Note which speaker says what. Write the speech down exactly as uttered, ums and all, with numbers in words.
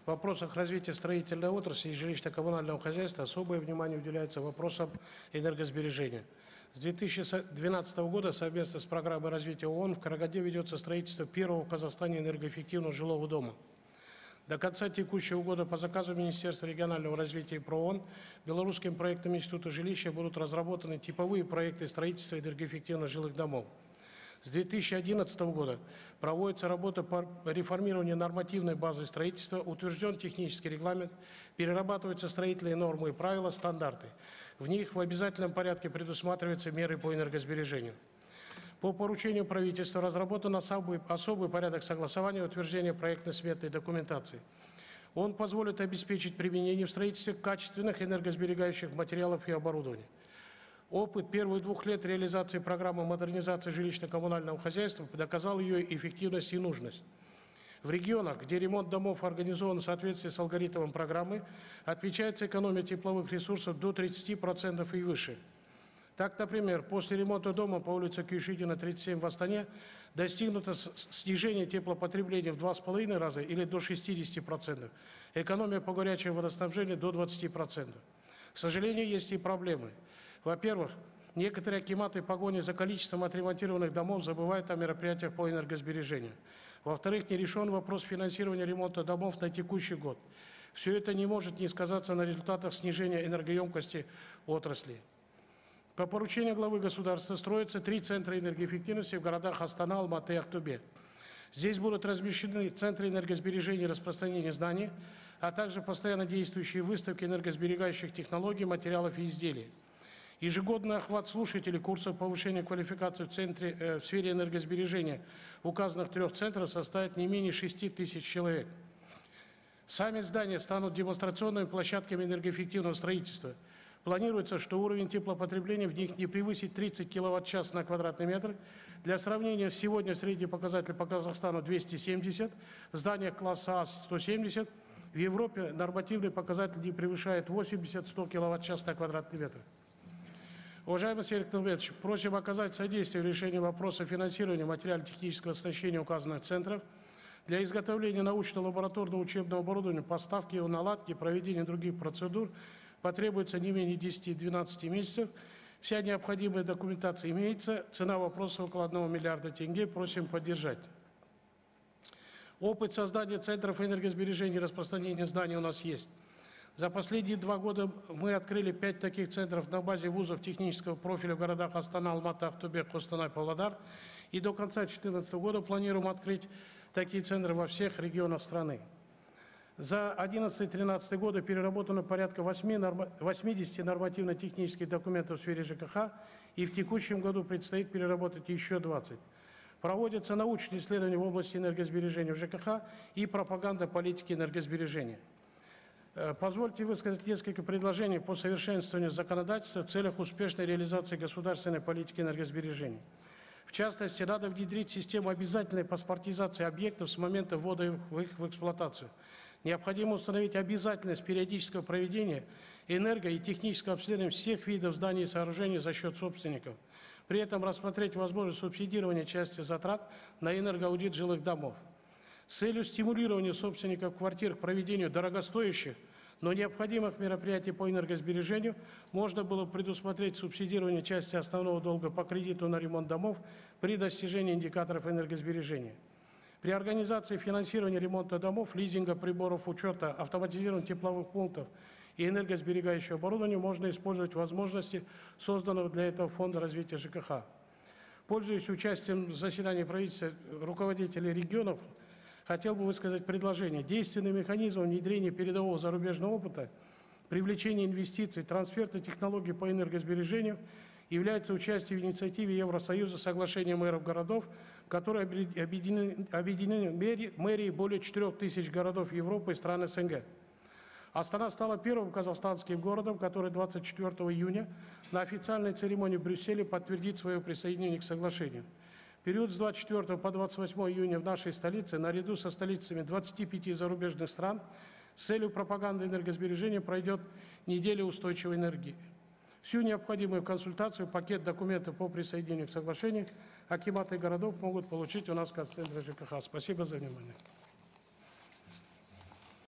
Speaker 1: В вопросах развития строительной отрасли и жилищно-коммунального хозяйства особое внимание уделяется вопросам энергосбережения. С две тысячи двенадцатого года совместно с программой развития ООН в Караганде ведется строительство первого в Казахстане энергоэффективного жилого дома. До конца текущего года по заказу Министерства регионального развития и ПРООН белорусским проектом Института жилища будут разработаны типовые проекты строительства энергоэффективных жилых домов. С две тысячи одиннадцатого года проводится работа по реформированию нормативной базы строительства, утвержден технический регламент, перерабатываются строительные нормы и правила, стандарты. В них в обязательном порядке предусматриваются меры по энергосбережению. По поручению правительства разработан особый, особый порядок согласования и утверждения проектно-сметной документации. Он позволит обеспечить применение в строительстве качественных энергосберегающих материалов и оборудования. Опыт первых двух лет реализации программы модернизации жилищно-коммунального хозяйства доказал ее эффективность и нужность. В регионах, где ремонт домов организован в соответствии с алгоритмом программы, отмечается экономия тепловых ресурсов до тридцати процентов и выше. Так, например, после ремонта дома по улице Кюшигина, тридцать семь в Астане достигнуто снижение теплопотребления в два с половиной раза или до шестидесяти процентов, экономия по горячему водоснабжению до двадцати процентов. К сожалению, есть и проблемы. Во-первых, некоторые акиматы в погоне за количеством отремонтированных домов забывают о мероприятиях по энергосбережению. Во-вторых, не решен вопрос финансирования ремонта домов на текущий год. Все это не может не сказаться на результатах снижения энергоемкости отрасли. По поручению главы государства строятся три центра энергоэффективности в городах Астана, Алматы и Актубе. Здесь будут размещены центры энергосбережения и распространения знаний, а также постоянно действующие выставки энергосберегающих технологий, материалов и изделий. Ежегодный охват слушателей курсов повышения квалификации в, центре, э, в сфере энергосбережения указанных трех центров составит не менее шести тысяч человек. Сами здания станут демонстрационными площадками энергоэффективного строительства. Планируется, что уровень теплопотребления в них не превысит тридцать киловатт-час на квадратный метр. Для сравнения, сегодня средний показатель по Казахстану двести семьдесят, в зданиях класса А сто семьдесят, в Европе нормативный показатель не превышает восемьдесят-сто киловатт-час на квадратный метр. Уважаемый Сергей Кнурбетович, просим оказать содействие в решении вопроса финансирования материально-технического оснащения указанных центров для изготовления научно-лабораторного учебного оборудования, поставки его, наладки, проведения других процедур потребуется не менее десяти-двенадцати месяцев. Вся необходимая документация имеется. Цена вопроса около одного миллиарда тенге. Просим поддержать. Опыт создания центров энергосбережения и распространения знаний у нас есть. За последние два года мы открыли пять таких центров на базе вузов технического профиля в городах Астана, Алматы, Актубе, Костанай, Павлодар. И до конца две тысячи четырнадцатого года планируем открыть такие центры во всех регионах страны. За две тысячи одиннадцатый-две тысячи тринадцатый годы переработано порядка восьмидесяти нормативно-технических документов в сфере ЖКХ, и в текущем году предстоит переработать еще двадцать. Проводятся научные исследования в области энергосбережения в ЖКХ и пропаганда политики энергосбережения. Позвольте высказать несколько предложений по совершенствованию законодательства в целях успешной реализации государственной политики энергосбережения. В частности, надо внедрить систему обязательной паспортизации объектов с момента ввода их в эксплуатацию. Необходимо установить обязательность периодического проведения энерго- и технического обследования всех видов зданий и сооружений за счет собственников. При этом рассмотреть возможность субсидирования части затрат на энергоаудит жилых домов. С целью стимулирования собственников квартир к проведению дорогостоящих, но необходимых мероприятий по энергосбережению можно было предусмотреть субсидирование части основного долга по кредиту на ремонт домов при достижении индикаторов энергосбережения. При организации финансирования ремонта домов, лизинга приборов учета, автоматизированных тепловых пунктов и энергосберегающего оборудования можно использовать возможности созданного для этого фонда развития ЖКХ. Пользуясь участием в заседании правительства руководителей регионов, хотел бы высказать предложение. Действенный механизм внедрения передового зарубежного опыта, привлечения инвестиций, трансферта технологий по энергосбережению является участие в инициативе Евросоюза соглашения мэров городов, которые объединены, объединены мэрии, мэрии более четырёх тысяч городов Европы и стран СНГ. Астана стала первым казахстанским городом, который двадцать четвёртого июня на официальной церемонии в Брюсселе подтвердит свое присоединение к соглашению. В период с двадцать четвёртого по двадцать восьмое июня в нашей столице, наряду со столицами двадцати пяти зарубежных стран, с целью пропаганды энергосбережения пройдет неделя устойчивой энергии. Всю необходимую консультацию, пакет документов по присоединению к соглашению акиматы городов могут получить у нас в Казцентре ЖКХ. Спасибо за внимание.